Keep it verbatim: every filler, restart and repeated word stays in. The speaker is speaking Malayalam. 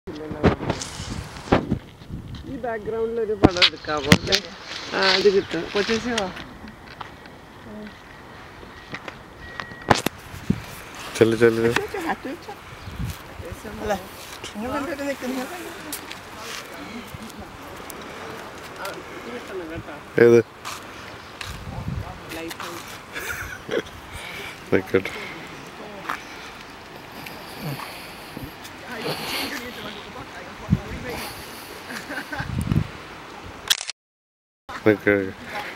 ഈ ബാക്ക്ഗ്രൗണ്ടിൽ ഒരു പടം എടുക്കാമോ? ആ അത് കിട്ടും. കൊച്ചേച്ചി വാ. ചെല്ലു ചെല്ലു ഏത് കേട്ടോ Okay.